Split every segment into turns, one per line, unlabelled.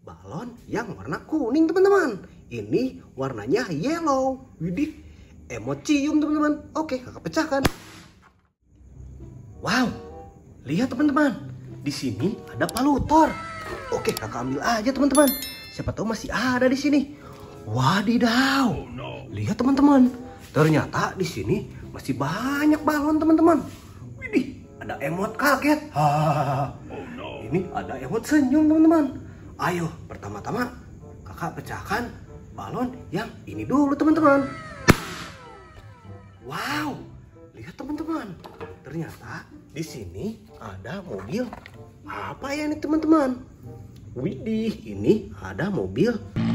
balon yang warna kuning teman-teman. Ini warnanya yellow. Widih, emot cium teman-teman. Oke, kakak pecahkan. Wow, lihat teman-teman. Di sini ada palutor. Oke, kakak ambil aja teman-teman. Siapa tahu masih ada di sini. Wadidaw. Lihat teman-teman. Ternyata di sini masih banyak balon teman-teman. Widih, ada emot kaget. Ini ada emot senyum teman-teman. Ayo, pertama-tama kakak pecahkan balon yang ini dulu teman-teman. Wow, lihat teman-teman. Ternyata di sini ada mobil. Apa ya ini teman-teman? Widih, ini ada mobil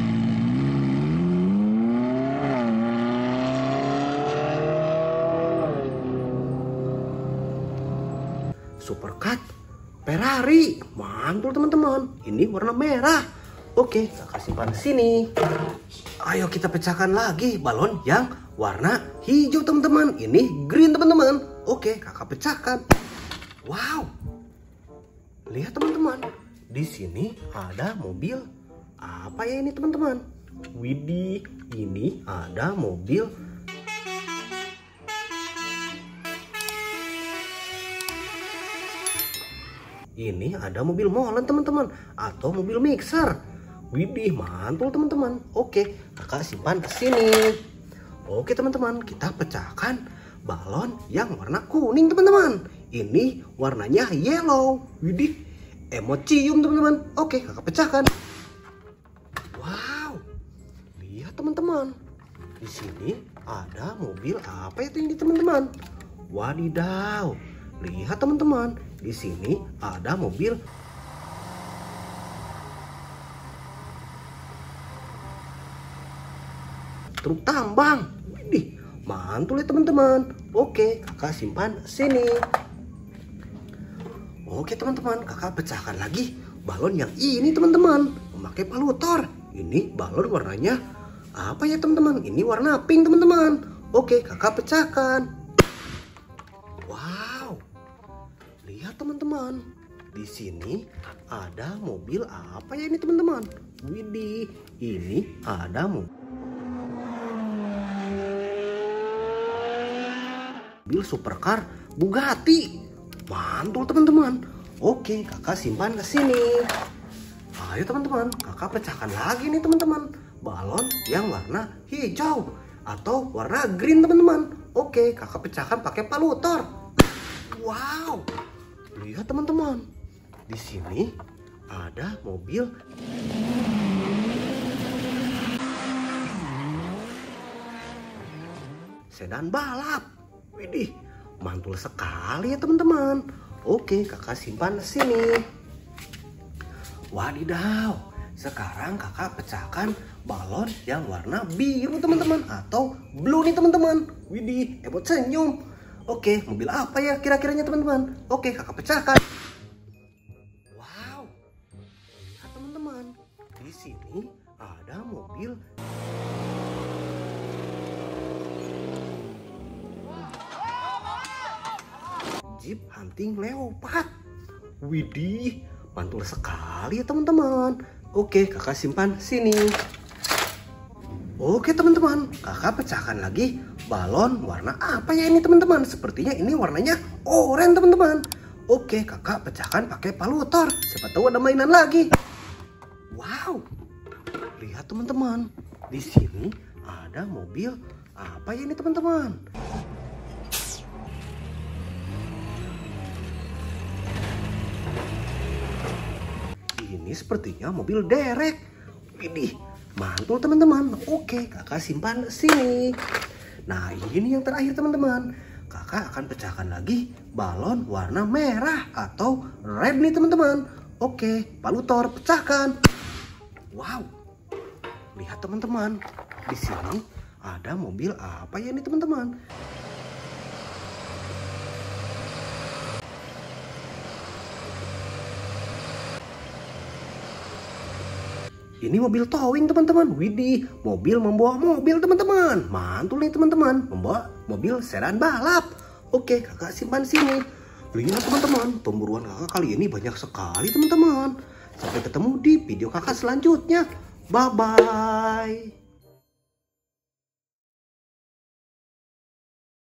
Supercar Ferrari. Mantul teman-teman. Ini warna merah. Oke, kakak simpan di sini. Ayo kita pecahkan lagi balon yang warna hijau teman-teman. Ini green teman-teman. Oke, kakak pecahkan. Wow. Lihat teman-teman. Di sini ada mobil. Apa ya ini teman-teman? Widih, ini ada mobil Ini ada mobil molen teman-teman, atau mobil mixer. Widih, mantul teman-teman. Oke, kakak simpan ke sini. Oke teman-teman, kita pecahkan balon yang warna kuning teman-teman. Ini warnanya yellow. Widih, emot cium teman-teman. Oke, kakak pecahkan. Wow, lihat teman-teman. Di sini ada mobil apa itu ini teman-teman? Wadidaw, lihat teman-teman. Di sini ada mobil truk tambang. Widih, mantul ya teman-teman. Oke, kakak simpan sini. Oke teman-teman, kakak pecahkan lagi balon yang ini teman-teman, memakai palutor. Ini balon warnanya apa ya teman-teman? Ini warna pink teman-teman. Oke, kakak pecahkan. Wow, lihat teman-teman. Di sini ada mobil apa ya ini teman-teman? Widih, ini ada mobil supercar Bugatti. Mantul teman-teman. Oke, kakak simpan ke sini. Ayo teman-teman, kakak pecahkan lagi nih teman-teman. Balon yang warna hijau atau warna green teman-teman. Oke, kakak pecahkan pakai palutor. Wow, lihat teman-teman. Di sini ada mobil sedan balap. Widih, mantul sekali ya teman-teman. Oke, kakak simpan di sini. Wadidaw, sekarang kakak pecahkan balon yang warna biru teman-teman, atau blue nih teman-teman. Widih, emot senyum. Oke, mobil apa ya kira-kiranya teman-teman? Oke, kakak pecahkan. Wow, lihat teman-teman. Di sini ada mobil Jeep Hunting Leopard. Widih, mantul sekali ya teman-teman. Oke, kakak simpan sini. Oke teman-teman, kakak pecahkan lagi balon warna apa ya ini teman-teman? Sepertinya ini warnanya oranye teman-teman. Oke, kakak pecahkan pakai palutor. Siapa tahu ada mainan lagi. Wow, lihat teman-teman. Di sini ada mobil apa ya ini teman-teman? Ini sepertinya mobil derek. Widih, mantul teman-teman. Oke, kakak simpan sini. Nah, ini yang terakhir teman-teman. Kakak akan pecahkan lagi balon warna merah atau red nih teman-teman. Oke, palutor pecahkan. Wow, lihat teman-teman. Di sini ada mobil apa ya ini teman-teman? Ini mobil towing teman-teman. Widih, mobil membawa mobil teman-teman. Mantul nih teman-teman, membawa mobil sedan balap. Oke, kakak simpan sini. Lihat teman-teman, pemburuan kakak kali ini banyak sekali teman-teman. Sampai ketemu di video kakak selanjutnya. Bye-bye.